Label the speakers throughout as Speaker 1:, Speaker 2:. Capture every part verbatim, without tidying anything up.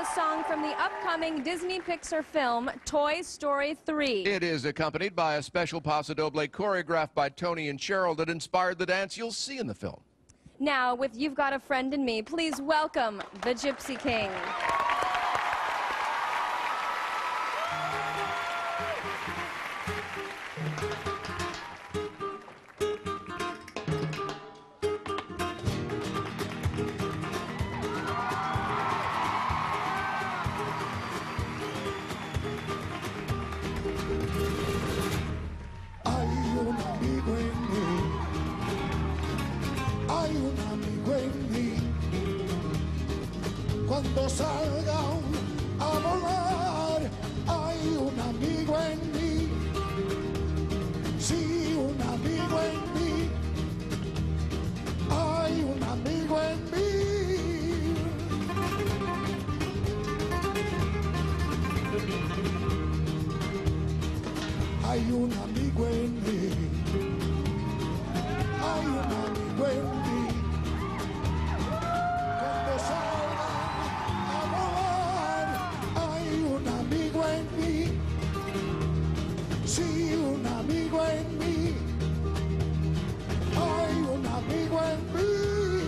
Speaker 1: a song from the upcoming Disney Pixar film, Toy Story three.
Speaker 2: It is accompanied by a special paso doble choreographed by Tony and Cheryl that inspired the dance you'll see in the film.
Speaker 1: Now, with You've Got a Friend in Me, please welcome the Gypsy King.
Speaker 3: Hay un amigo en mí, cuando salga a volar, hay un amigo en mí, sí, un amigo en mí, hay un amigo en mí. Hay un amigo en mí. Hay un amigo en mí, cuando salga a volar, hay un amigo en mí, sí, un amigo en mí, hay un amigo en mí.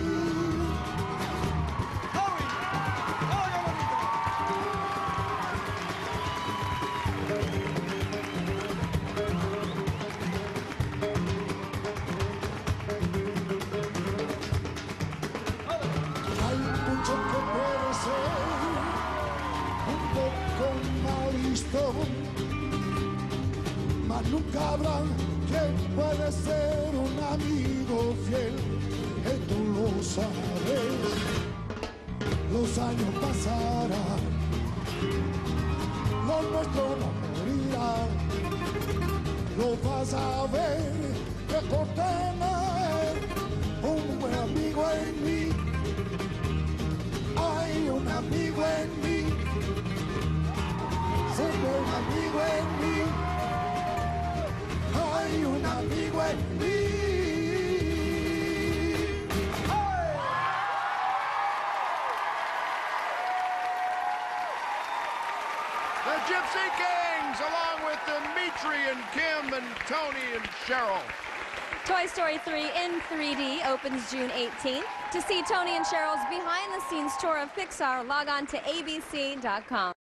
Speaker 3: Mas nunca habrá quien puede ser un amigo fiel, que tú lo sabes. Los años pasarán, lo nuestro no morirá. Lo vas a ver, mejor tener un buen amigo en mí. Hay un amigo en mí. Un buen amigo en mí, hay un amigo en mí.
Speaker 2: The Gypsy Kings, along with Dimitri and Kim and Tony and Cheryl.
Speaker 1: Toy Story three in three D opens June eighteenth. To see Tony and Cheryl's behind-the-scenes tour of Pixar, log on to A B C dot com.